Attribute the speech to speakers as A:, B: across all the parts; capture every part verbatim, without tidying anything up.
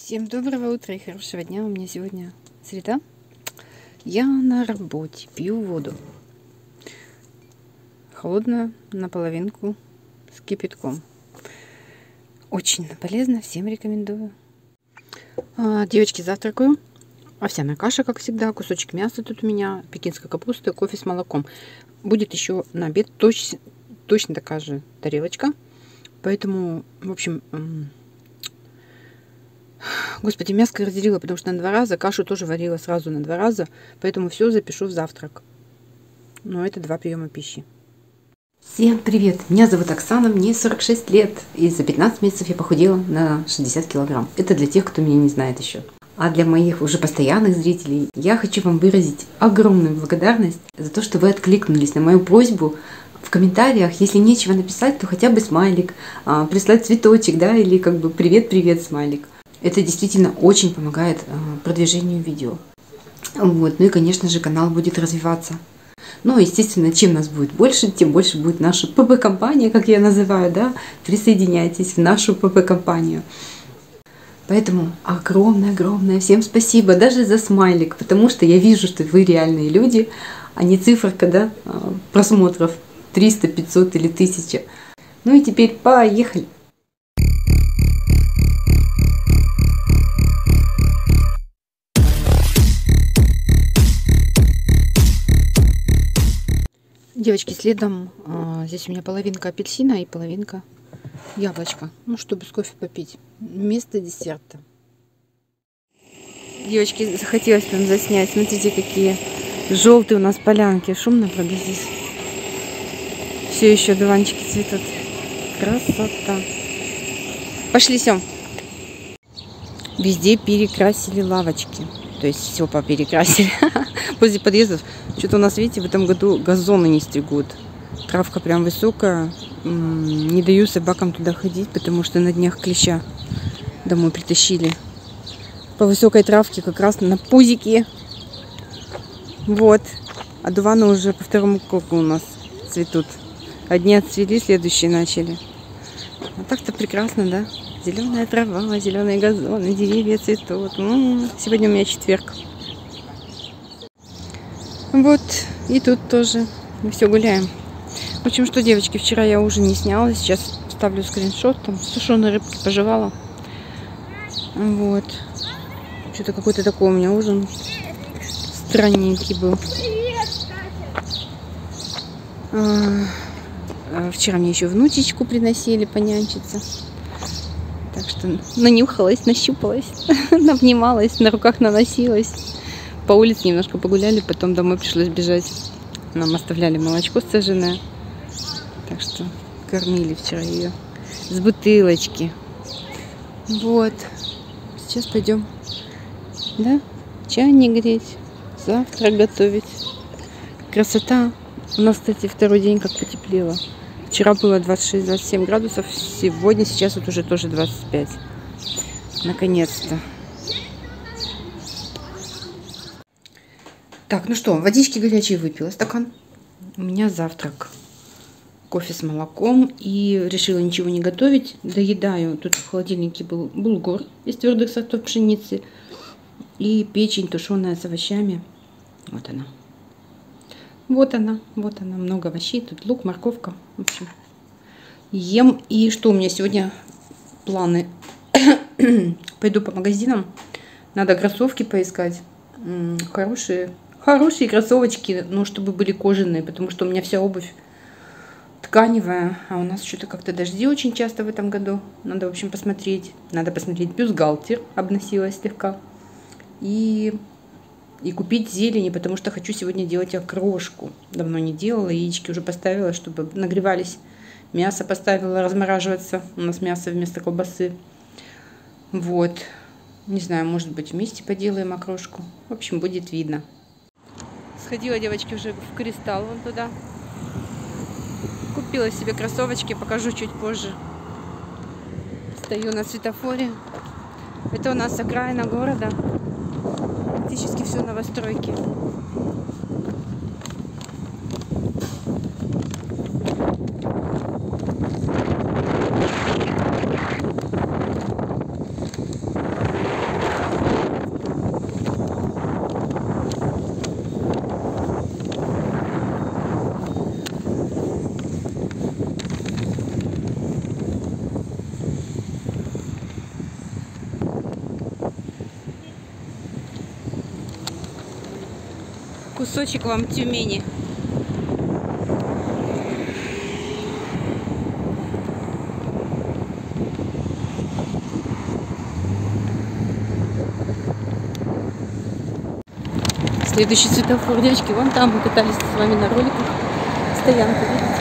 A: Всем доброго утра и хорошего дня. У меня сегодня среда. Я на работе, пью воду. Холодную, наполовинку, с кипятком. Очень полезно, всем рекомендую. А, девочки, завтракаю. Овсяная каша, как всегда, кусочек мяса тут у меня, пекинская капуста, кофе с молоком. Будет еще на обед точ, точно такая же тарелочка. Поэтому, в общем... Господи, мяско разделила, потому что на два раза, кашу тоже варила сразу на два раза, поэтому все запишу в завтрак. Но это два приема пищи. Всем привет! Меня зовут Оксана, мне сорок шесть лет, и за пятнадцать месяцев я похудела на шестьдесят килограмм. Это для тех, кто меня не знает еще. А для моих уже постоянных зрителей я хочу вам выразить огромную благодарность за то, что вы откликнулись на мою просьбу в комментариях. Если нечего написать, то хотя бы смайлик, прислать цветочек, да, или как бы привет-привет смайлик. Это действительно очень помогает э, продвижению видео. Вот. Ну и, конечно же, канал будет развиваться. Ну, естественно, чем нас будет больше, тем больше будет наша ПП-компания, как я называю, да. Присоединяйтесь в нашу ПП-компанию. Поэтому огромное-огромное всем спасибо, даже за смайлик, потому что я вижу, что вы реальные люди, а не циферка, да, просмотров триста, пятьсот или тысяча. Ну и теперь поехали! Девочки, следом а, здесь у меня половинка апельсина и половинка яблочка. Ну, чтобы с кофе попить. Вместо десерта. Девочки, захотелось там заснять. Смотрите, какие желтые у нас полянки. Шумно, правда, здесь. Все еще дуванчики цветут. Красота. Пошли, Сем. Везде перекрасили лавочки. То есть все поперекрасили. Возле подъездов. Что-то у нас, видите, в этом году газоны не стригут. Травка прям высокая. Не даю собакам туда ходить, потому что на днях клеща домой притащили. По высокой травке как раз на пузике. Вот. А дуваны уже по второму кругу у нас цветут. Одни отцвели, следующие начали. А так-то прекрасно, да? Зеленая трава, зеленые газоны, деревья цветут. М-м-м. Сегодня у меня четверг. Вот, и тут тоже мы все гуляем. В общем, что, девочки, вчера я ужин не сняла. Сейчас ставлю скриншот. Там сушеные рыбки пожевала. Вот. Что-то какой-то такой у меня ужин странненький был. А, вчера мне еще внучечку приносили понянчиться. Так что нанюхалась, нащупалась, навнималась, на руках наносилась. По улице немножко погуляли, потом домой пришлось бежать. Нам оставляли молочко сцеженное. Так что кормили вчера ее с бутылочки. Вот. Сейчас пойдем, да, чайник греть, завтрак готовить. Красота. У нас, кстати, второй день как потеплело. Вчера было двадцать шесть — двадцать семь градусов, сегодня, сейчас вот уже тоже двадцать пять. Наконец-то. Так, ну что, водички горячей выпила стакан. У меня завтрак. Кофе с молоком. И решила ничего не готовить. Доедаю. Тут в холодильнике был булгур из твердых сортов пшеницы. И печень тушеная с овощами. Вот она. Вот она. Вот она. Много овощей. Тут лук, морковка. В общем, ем. И что у меня сегодня планы? Пойду по магазинам. Надо кроссовки поискать. Хорошие. Хорошие кроссовочки, но чтобы были кожаные, потому что у меня вся обувь тканевая, а у нас что-то как-то дожди очень часто в этом году. Надо, в общем, посмотреть. Надо посмотреть бюстгальтер, обносилась слегка. И, и купить зелени, потому что хочу сегодня делать окрошку. Давно не делала, яички уже поставила, чтобы нагревались. Мясо поставила размораживаться. У нас мясо вместо колбасы. Вот. Не знаю, может быть, вместе поделаем окрошку. В общем, будет видно. Сходила, девочки, уже в Кристалл вон туда. Купила себе кроссовочки, покажу чуть позже. Стою на светофоре. Это у нас окраина города. Практически все новостройки. кусочек вам Тюмени. Следующий светофор, девочки, вон там мы катались с вами на роликах. Стоянка, видите?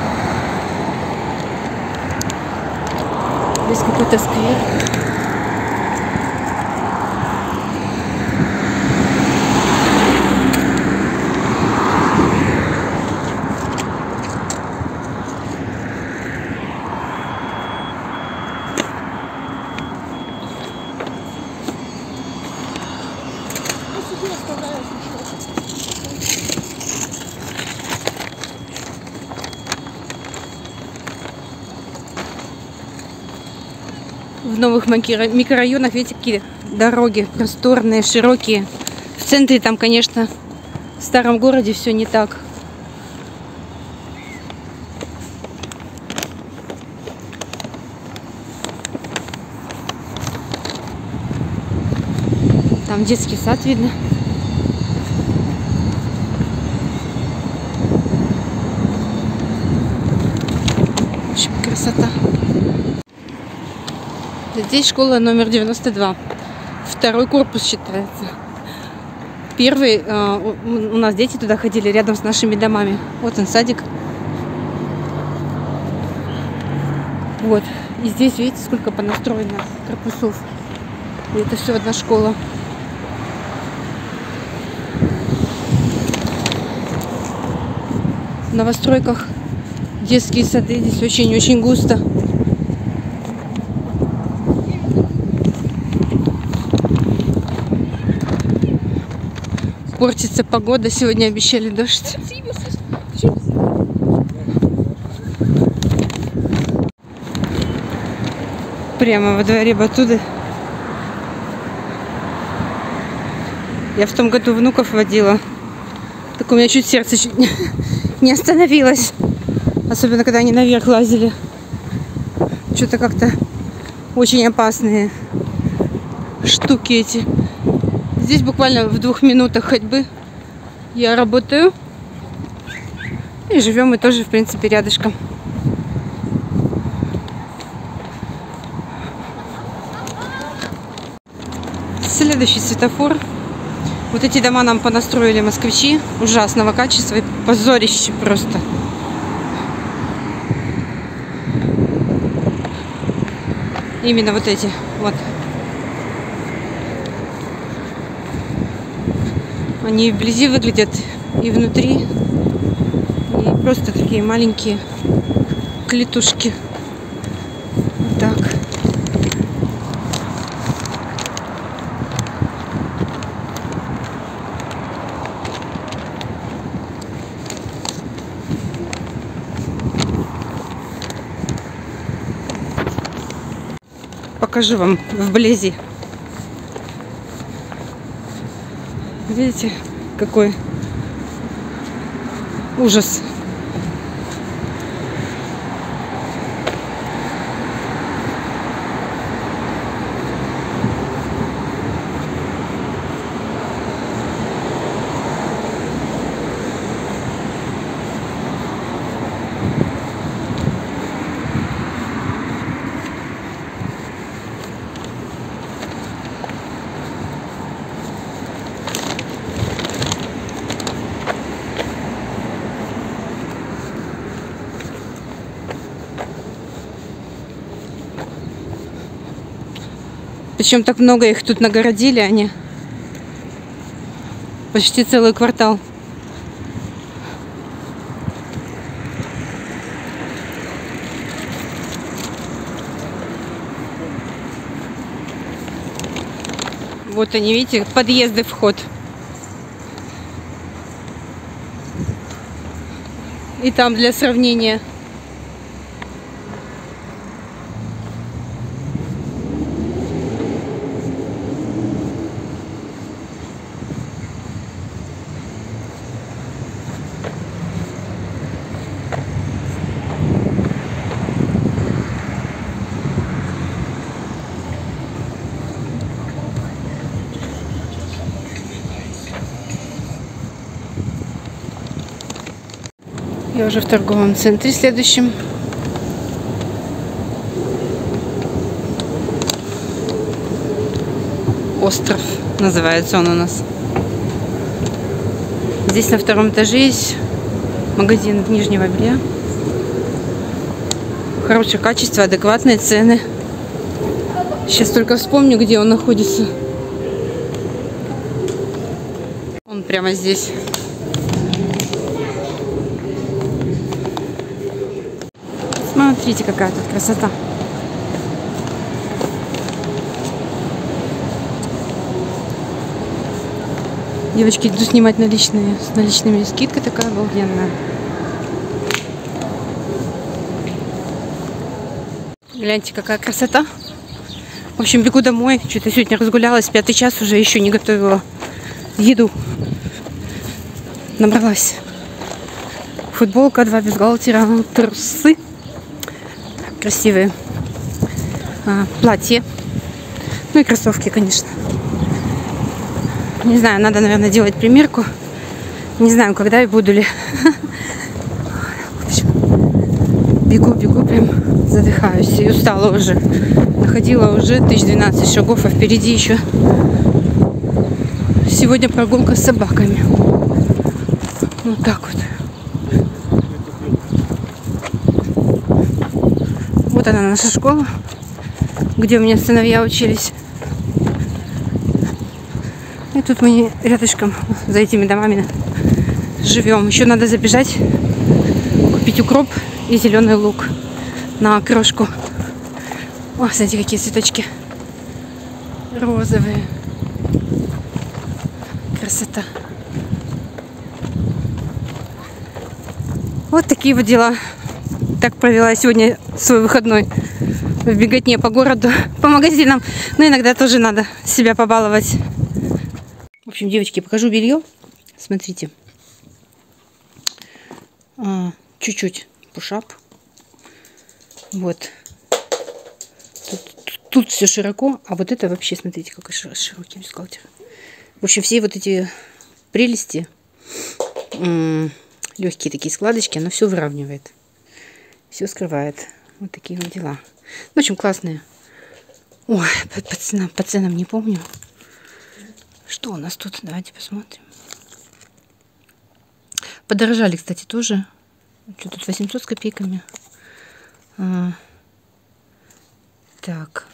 A: Здесь какой-то сквер. В новых микрорайонах, видите, какие дороги просторные, широкие. В центре там, конечно, в старом городе все не так. Там детский сад видно. В общем, красота. Здесь школа номер девяносто два. Второй корпус считается. Первый, э, у нас дети туда ходили рядом с нашими домами. Вот он, садик. Вот. И здесь, видите, сколько понастроено корпусов. И это все одна школа. В новостройках детские сады. Здесь очень-очень густо. Портится погода, сегодня обещали дождь. Прямо во дворе Батуды. Я в том году внуков водила. Так у меня чуть сердце чуть не остановилось. Особенно, когда они наверх лазили. Что-то как-то очень опасные штуки эти. Здесь буквально в двух минутах ходьбы я работаю. И живем мы тоже, в принципе, рядышком. Следующий светофор. Вот эти дома нам понастроили москвичи. Ужасного качества и позорище просто. Именно вот эти. Вот. Они вблизи выглядят и внутри, и просто такие маленькие клетушки. Вот так. Покажу вам вблизи. Видите, какой ужас. Причем так много их тут нагородили, они почти целый квартал. Вот они, видите, подъезды, вход. И там для сравнения. Я уже в торговом центре следующем. Остров называется он у нас. Здесь на втором этаже есть магазин нижнего белья. Хорошее качество, адекватные цены. Сейчас только вспомню, где он находится. Он прямо здесь. Смотрите, какая тут красота. Девочки, иду снимать наличные. С наличными скидка такая обалденная. Гляньте, какая красота. В общем, бегу домой. Что-то сегодня разгулялась. Пятый час уже, еще не готовила еду. Набралась. Футболка, два бюстгальтера, трусы. Красивые. А, платье. Ну и кроссовки, конечно. Не знаю, надо, наверное, делать примерку. Не знаю, когда и буду ли. В общем, бегу, бегу, прям задыхаюсь. И устала уже. Находила уже тысяч двенадцать шагов, а впереди еще сегодня прогулка с собаками. Вот так вот. Вот она, наша школа, где у меня сыновья учились. И тут мы рядышком за этими домами живем. Еще надо забежать, купить укроп и зеленый лук на крошку. О, смотрите, какие цветочки розовые. Красота. Вот такие вот дела. Так провела сегодня свой выходной в беготне по городу, по магазинам. Но иногда тоже надо себя побаловать. В общем, девочки, покажу белье. Смотрите. Чуть-чуть пушап. Вот. Тут, тут все широко, а вот это вообще, смотрите, какой широкий бюстгальтер. В общем, все вот эти прелести, легкие такие складочки, оно все выравнивает. Все скрывает. Вот такие вот дела. В общем, классные. Ой, по, по, ценам, по ценам не помню. Что у нас тут? Давайте посмотрим. Подорожали, кстати, тоже. Что тут, восемьсот с копейками. А, так.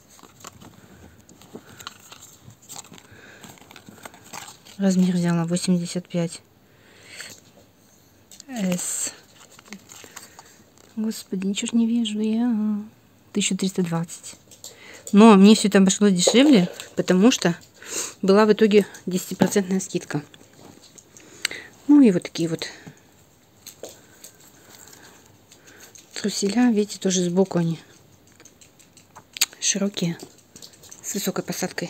A: Размер взяла восемьдесят пять. С. Господи, ничего ж не вижу я. тысяча триста двадцать. Но мне все это обошлось дешевле, потому что была в итоге десятипроцентная скидка. Ну и вот такие вот труселя. Видите, тоже сбоку они широкие, с высокой посадкой,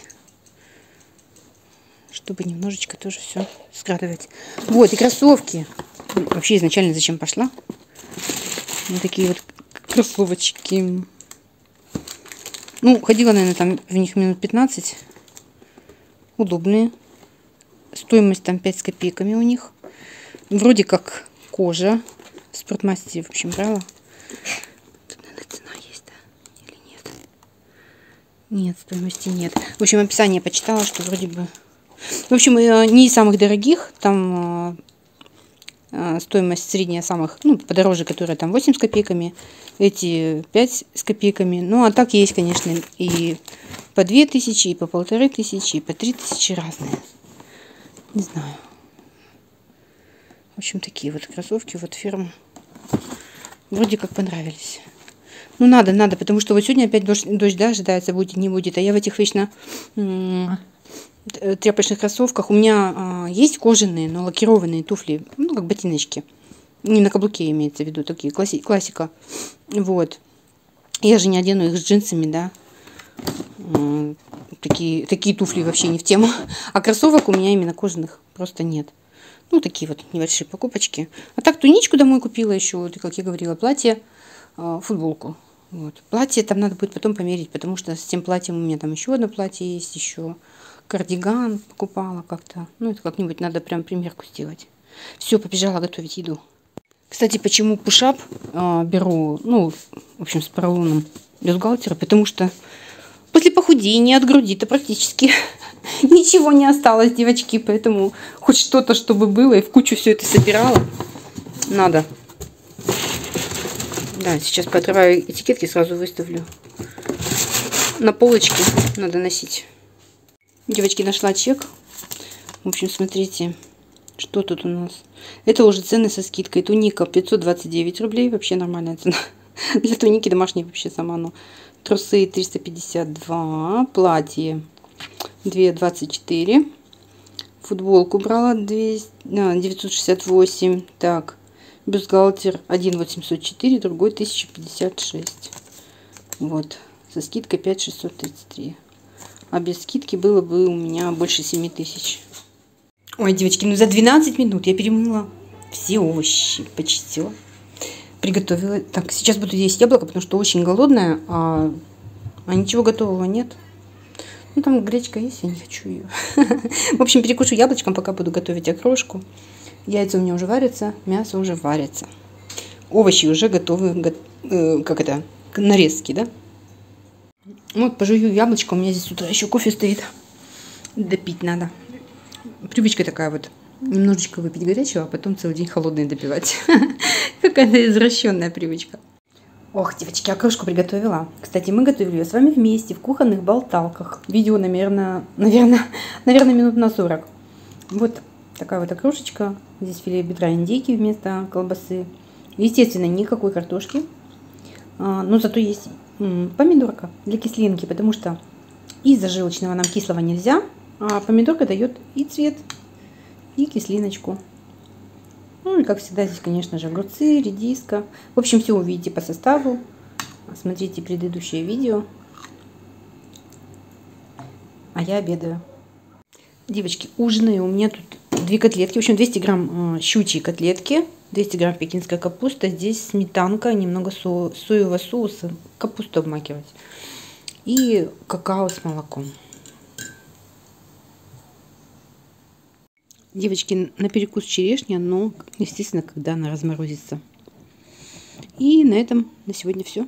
A: чтобы немножечко тоже все скрадывать. Вот, и кроссовки. Вообще изначально зачем пошла? Вот такие вот кроссовочки. Ну, ходила, наверное, там в них минут пятнадцать. Удобные. Стоимость там пять с копейками у них. Вроде как кожа. В спортмастере, в общем, брала. Тут, наверное, цена есть, да? Или нет? Нет, стоимости нет. В общем, описание почитала, что вроде бы... В общем, не из самых дорогих. Там стоимость средняя самых, ну, подороже, которые там восемь с копейками. Эти пять с копейками. Ну, а так есть, конечно, и по две тысячи, и по полторы тысячи, и по три тысячи разные. Не знаю. В общем, такие вот кроссовки, вот фирма. Вроде как понравились. Ну, надо, надо, потому что вот сегодня опять дождь, дождь да, ожидается, будет, не будет. А я в этих вечно тряпочных кроссовках. У меня а, есть кожаные, но лакированные туфли, ну, как ботиночки. Не на каблуке имеется в виду, такие, класси классика. Вот. Я же не одену их с джинсами, да. Такие, такие туфли вообще не в тему. А кроссовок у меня именно кожаных просто нет. Ну, такие вот небольшие покупочки. А так туничку домой купила еще, вот, как я говорила, платье, футболку. Вот. Платье там надо будет потом померить, потому что с тем платьем у меня там еще одно платье есть, еще кардиган покупала как-то. Ну, это как-нибудь надо прям примерку сделать. Все, побежала готовить еду. Кстати, почему пушап а, беру, ну, в общем, с поролоном бюстгальтера? Потому что после похудения от груди-то практически ничего не осталось, девочки. Поэтому хоть что-то, чтобы было, и в кучу все это собирала, надо. Да, сейчас поотрываю этикетки, сразу выставлю. На полочке надо носить. Девочки, нашла чек. В общем, смотрите, что тут у нас. Это уже цены со скидкой. Туника пятьсот двадцать девять рублей. Вообще нормальная цена. Для туники домашней вообще сама. Ну. Трусы триста пятьдесят два. Платье двести двадцать четыре. Футболку брала девятьсот шестьдесят восемь. Так. Бюстгальтер один восемьсот четыре, другой тысяча пятьдесят шесть. Вот. Со скидкой пять тысяч шестьсот тридцать три. А без скидки было бы у меня больше семи тысяч. Ой, девочки, ну за двенадцать минут я перемыла все овощи, почистила, приготовила. Так, сейчас буду есть яблоко, потому что очень голодная, а, а ничего готового нет. Ну, там гречка есть, я не хочу ее. В общем, перекушу яблочком, пока буду готовить окрошку. Яйца у меня уже варятся, мясо уже варится. Овощи уже готовы, го э, как это, к нарезке, да? Вот, пожую яблочко, у меня здесь с утра еще кофе стоит. Допить надо. Привычка такая вот, немножечко выпить горячего, а потом целый день холодный допивать. Какая-то извращенная привычка. Ох, девочки, окрошку приготовила. Кстати, мы готовили ее с вами вместе в кухонных болталках. Видео, наверное, наверное, наверное, минут на сорок. Вот такая вот окрошечка. Здесь филе бедра индейки вместо колбасы. Естественно, никакой картошки. А, но зато есть м, помидорка для кислинки, потому что из-за желчного нам кислого нельзя. А помидорка дает и цвет, и кислиночку. Ну и как всегда здесь, конечно же, огурцы, редиска. В общем, все увидите по составу. Смотрите предыдущее видео. А я обедаю. Девочки, ужинаю. У меня тут две котлетки. В общем, двести грамм щучьи котлетки, двести грамм пекинская капуста. Здесь сметанка, немного со соевого соуса. Капусту обмакивать. И какао с молоком. Девочки, на перекус черешня, но, естественно, когда она разморозится. И на этом на сегодня все.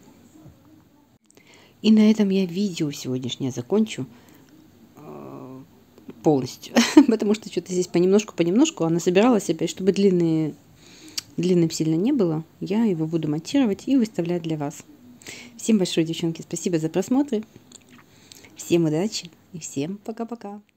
A: И на этом я видео сегодняшнее закончу э, полностью. Потому что что-то здесь понемножку-понемножку. Она собиралась опять, чтобы длинные, длинным сильно не было. Я его буду монтировать и выставлять для вас. Всем большое, девчонки, спасибо за просмотр. Всем удачи и всем пока-пока.